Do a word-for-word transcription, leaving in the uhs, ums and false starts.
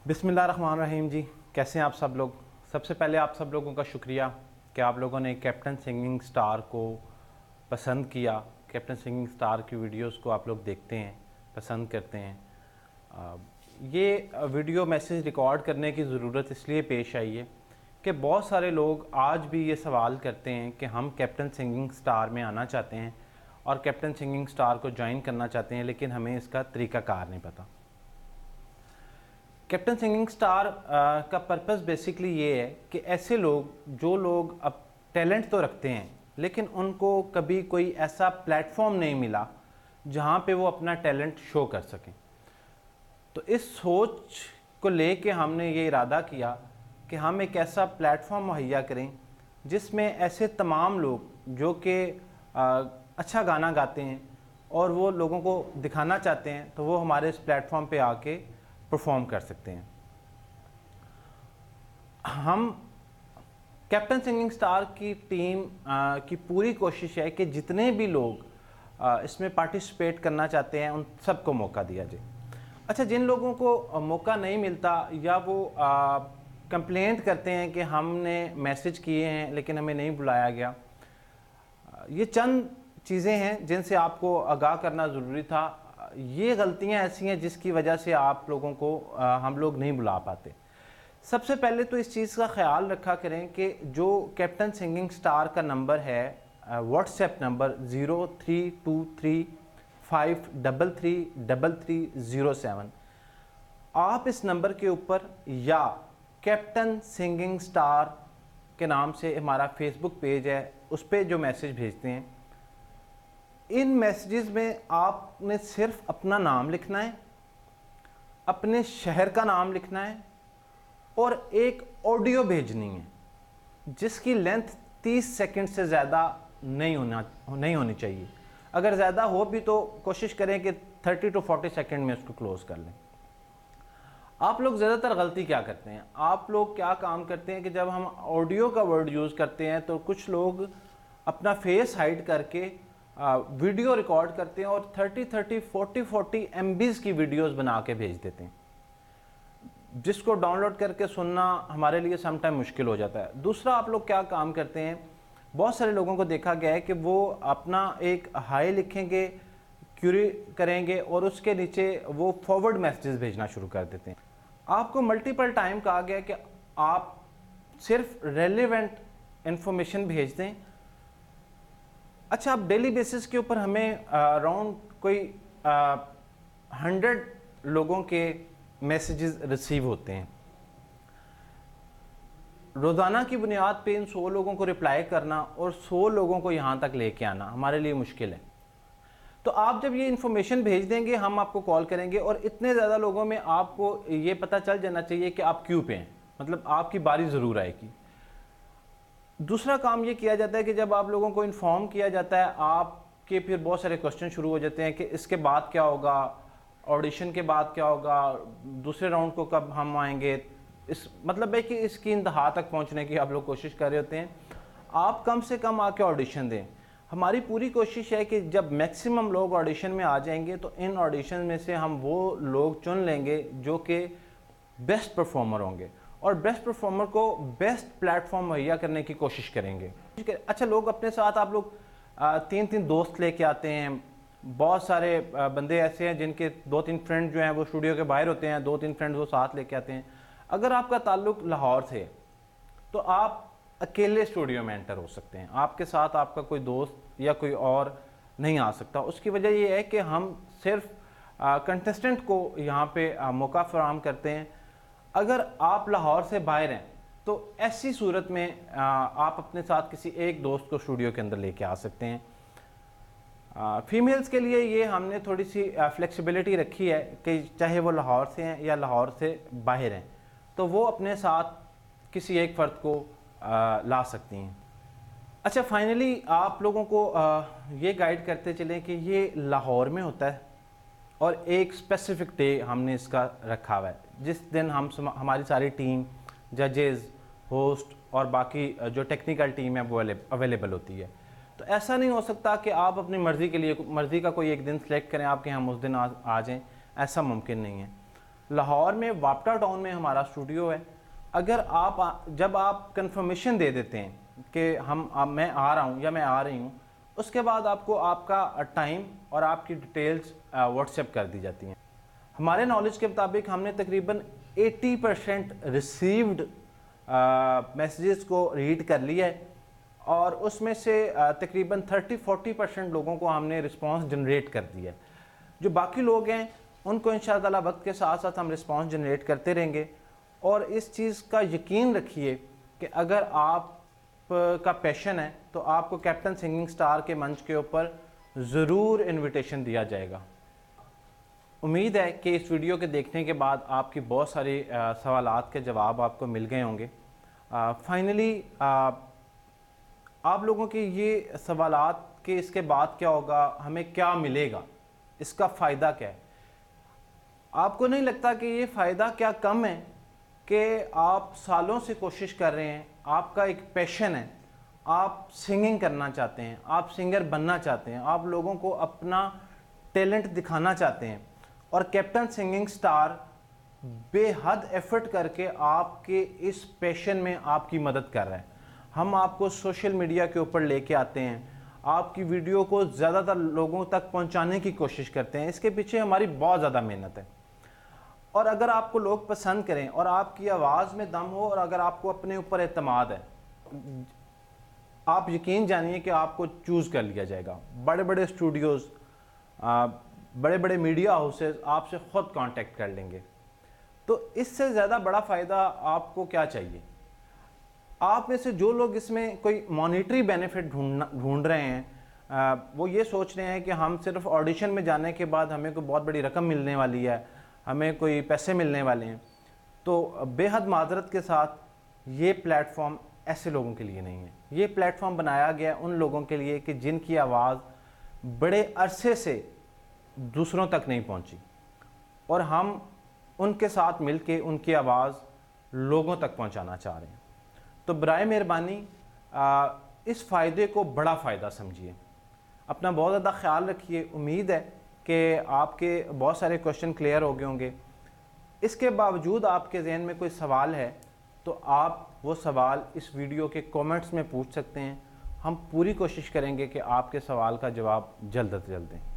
बिस्मिल्लाहिर्रहमानिर्रहीम जी, कैसे हैं आप सब लोग। सबसे पहले आप सब लोगों का शुक्रिया कि आप लोगों ने कैप्टन सिंगिंग स्टार को पसंद किया। कैप्टन सिंगिंग स्टार की वीडियोस को आप लोग देखते हैं, पसंद करते हैं। आ, ये वीडियो मैसेज रिकॉर्ड करने की ज़रूरत इसलिए पेश आई है कि बहुत सारे लोग आज भी ये सवाल करते हैं कि हम कैप्टन सिंगिंग स्टार में आना चाहते हैं और कैप्टन सिंगिंग स्टार को ज्वाइन करना चाहते हैं, लेकिन हमें इसका तरीक़ाकार नहीं पता। कैप्टन सिंगिंग स्टार आ, का पर्पस बेसिकली ये है कि ऐसे लोग जो लोग अब टैलेंट तो रखते हैं लेकिन उनको कभी कोई ऐसा प्लेटफॉर्म नहीं मिला जहाँ पे वो अपना टैलेंट शो कर सकें। तो इस सोच को लेके हमने ये इरादा किया कि हम एक ऐसा प्लेटफॉर्म मुहैया करें जिसमें ऐसे तमाम लोग जो कि अच्छा गाना गाते हैं और वो लोगों को दिखाना चाहते हैं, तो वो हमारे इस प्लेटफॉर्म पे आके परफॉर्म कर सकते हैं। हम कैप्टन सिंगिंग स्टार की टीम आ, की पूरी कोशिश है कि जितने भी लोग आ, इसमें पार्टिसिपेट करना चाहते हैं उन सबको मौका दिया जाए। अच्छा, जिन लोगों को मौका नहीं मिलता या वो कंप्लेंट करते हैं कि हमने मैसेज किए हैं लेकिन हमें नहीं बुलाया गया, ये चंद चीज़ें हैं जिनसे आपको आगाह करना ज़रूरी था। ये गलतियां ऐसी हैं जिसकी वजह से आप लोगों को आ, हम लोग नहीं बुला पाते। सबसे पहले तो इस चीज़ का ख्याल रखा करें कि जो कैप्टन सिंगिंग स्टार का नंबर है, WhatsApp number zero three two three five double three double three zero seven, आप इस नंबर के ऊपर या कैप्टन सिंगिंग स्टार के नाम से हमारा फेसबुक पेज है, उस पर जो मैसेज भेजते हैं, इन मैसेजेस में आपने सिर्फ अपना नाम लिखना है, अपने शहर का नाम लिखना है और एक ऑडियो भेजनी है जिसकी लेंथ तीस सेकंड से ज़्यादा नहीं होना नहीं होनी चाहिए। अगर ज़्यादा हो भी तो कोशिश करें कि तीस टू चालीस सेकंड में उसको क्लोज कर लें। आप लोग ज़्यादातर गलती क्या करते हैं, आप लोग क्या काम करते हैं कि जब हम ऑडियो का वर्ड यूज़ करते हैं तो कुछ लोग अपना फेस हाइड करके वीडियो रिकॉर्ड करते हैं और तीस तीस चालीस चालीस एमबीज़ की वीडियोस बना के भेज देते हैं, जिसको डाउनलोड करके सुनना हमारे लिए सम टाइम मुश्किल हो जाता है। दूसरा, आप लोग क्या काम करते हैं, बहुत सारे लोगों को देखा गया है कि वो अपना एक हाई लिखेंगे, क्यूरी करेंगे और उसके नीचे वो फॉरवर्ड मैसेजेस भेजना शुरू कर देते हैं। आपको मल्टीपल टाइम कहा गया कि आप सिर्फ रेलेवेंट इंफॉर्मेशन भेज दें। अच्छा, आप डेली बेसिस के ऊपर हमें अराउंड कोई हंड्रेड लोगों के मैसेजेस रिसीव होते हैं। रोज़ाना की बुनियाद पे इन सौ लोगों को रिप्लाई करना और सौ लोगों को यहाँ तक लेके आना हमारे लिए मुश्किल है। तो आप जब ये इन्फॉर्मेशन भेज देंगे, हम आपको कॉल करेंगे और इतने ज़्यादा लोगों में आपको ये पता चल जाना चाहिए कि आप क्यों पे हैं, मतलब आपकी बारी ज़रूर आएगी। दूसरा काम ये किया जाता है कि जब आप लोगों को इन्फॉर्म किया जाता है, आपके फिर बहुत सारे क्वेश्चन शुरू हो जाते हैं कि इसके बाद क्या होगा, ऑडिशन के बाद क्या होगा, दूसरे राउंड को कब हम आएंगे। इस मतलब है कि इसकी इंतहा तक पहुंचने की आप लोग कोशिश कर रहे होते हैं। आप कम से कम आके ऑडिशन दें। हमारी पूरी कोशिश है कि जब मैक्सिमम लोग ऑडिशन में आ जाएंगे तो इन ऑडिशन में से हम वो लोग चुन लेंगे जो कि बेस्ट परफॉर्मर होंगे और बेस्ट परफॉर्मर को बेस्ट प्लेटफॉर्म मुहैया करने की कोशिश करेंगे। अच्छा, लोग अपने साथ आप लोग तीन तीन दोस्त लेके आते हैं। बहुत सारे बंदे ऐसे हैं जिनके दो तीन फ्रेंड जो हैं वो स्टूडियो के बाहर होते हैं, दो तीन फ्रेंड वो साथ लेके आते हैं। अगर आपका ताल्लुक लाहौर से तो आप अकेले स्टूडियो में एंटर हो सकते हैं, आपके साथ आपका कोई दोस्त या कोई और नहीं आ सकता। उसकी वजह ये है कि हम सिर्फ कंटेस्टेंट को यहाँ पे आ, मौका फराहम करते हैं। अगर आप लाहौर से बाहर हैं तो ऐसी सूरत में आ, आप अपने साथ किसी एक दोस्त को स्टूडियो के अंदर लेके आ सकते हैं। फीमेल्स के लिए ये हमने थोड़ी सी फ्लेक्सिबिलिटी रखी है कि चाहे वो लाहौर से हैं या लाहौर से बाहर हैं तो वो अपने साथ किसी एक फ़र्द को आ, ला सकती हैं। अच्छा, फाइनली आप लोगों को आ, ये गाइड करते चलें कि ये लाहौर में होता है और एक स्पेसिफिक डे हमने इसका रखा हुआ है जिस दिन हम हमारी सारी टीम, जजेस, होस्ट और बाकी जो टेक्निकल टीम है वो अवेलेबल होती है। तो ऐसा नहीं हो सकता कि आप अपनी मर्ज़ी के लिए मर्ज़ी का कोई एक दिन सेलेक्ट करें आपके हम उस दिन आ, आ जाएँ, ऐसा मुमकिन नहीं है। لاہور میں واپٹا ٹاؤن میں ہمارا اسٹوڈیو ہے. اگر آپ جب آپ کنفرمیشن دے دیتے ہیں کہ ہم میں آ رہا ہوں یا میں آ رہی ہوں, اس کے بعد آپ کو آپ کا ٹائم اور آپ کی ڈیٹیلز واٹس ایپ کر دی جاتی ہیں. ہمارے نالج کے مطابق ہم نے تقریباً ایٹی پرسینٹ ریسیوڈ میسیجز کو ریڈ کر لیا ہے, اور اس میں سے تقریباً تھرٹی فورٹی پرسینٹ لوگوں کو ہم نے رسپانس جنریٹ کر دیا ہے. جو باقی لوگ ہیں ان کو انشاءاللہ وقت کے ساتھ ساتھ ہم رسپانس جنریٹ کرتے رہیں گے. اور اس چیز کا یقین رکھیے کہ اگر آپ کا پیشن ہے تو آپ کو کیپٹن سنگنگ سٹار کے منچ کے اوپر ضرور انویٹیشن دیا جائے گا. امید ہے کہ اس ویڈیو کے دیکھنے کے بعد آپ کی بہت ساری سوالات کے جواب آپ کو مل گئے ہوں گے. فائنلی آپ لوگوں کے یہ سوالات کہ اس کے بعد کیا ہوگا, ہمیں کیا ملے گا, اس کا فائدہ کیا ہے, آپ کو نہیں لگتا کہ یہ فائدہ کیا کم ہے کہ آپ سالوں سے کوشش کر رہے ہیں, آپ کا ایک پیشن ہے, آپ سنگنگ کرنا چاہتے ہیں, آپ سنگر بننا چاہتے ہیں, آپ لوگوں کو اپنا ٹیلنٹ دکھانا چاہتے ہیں, اور کیپٹن سنگنگ سٹار بے حد ایفرٹ کر کے آپ کے اس پیشن میں آپ کی مدد کر رہے ہیں. ہم آپ کو سوشل میڈیا کے اوپر لے کے آتے ہیں, آپ کی ویڈیو کو زیادہ تر لوگوں تک پہنچانے کی کوشش کرتے ہیں. اس کے پیچھے ہماری بہت زیادہ محنت ہے, اور اگر آپ کو لوگ پسند کریں اور آپ کی آواز میں دم ہو اور اگر آپ کو اپنے اوپر اعتماد ہے, آپ یقین جانیے کہ آپ کو چوز کر لیا جائے گا. بڑے بڑے اسٹوڈیوز, بڑے بڑے میڈیا ہاؤسز آپ سے خود کانٹیکٹ کر لیں گے. تو اس سے زیادہ بڑا فائدہ آپ کو کیا چاہیے؟ آپ میں سے جو لوگ اس میں کوئی مانیٹری بینیفٹ ڈھونڈ رہے ہیں, وہ یہ سوچ رہے ہیں کہ ہم صرف آڈیشن میں جانے کے بعد ہمیں کوئی بہت بڑی رقم ملنے والی ہے, ہمیں کوئی پیسے ملنے والے ہیں, تو بے حد معذرت کے ساتھ یہ پلیٹ فارم ایسے لوگوں کے لیے نہیں ہے. یہ پلیٹ فارم بنایا گیا ہے ان لوگوں کے لیے کہ جن کی آواز بڑے عرصے سے دوسروں تک نہیں پہنچی, اور ہم ان کے ساتھ مل کے ان کی آواز لوگوں تک پہنچانا چاہ رہے ہیں. تو برائے مہربانی اس فائدے کو بڑا فائدہ سمجھیے. اپنا بہت زیادہ خیال رکھیے. امید ہے کہ آپ کے بہت سارے کوشچن کلیئر ہو گئے ہوں گے. اس کے باوجود آپ کے ذہن میں کوئی سوال ہے تو آپ وہ سوال اس ویڈیو کے کومنٹس میں پوچھ سکتے ہیں. ہم پوری کوشش کریں گے کہ آپ کے سوال کا جواب جلد از جلد دیں.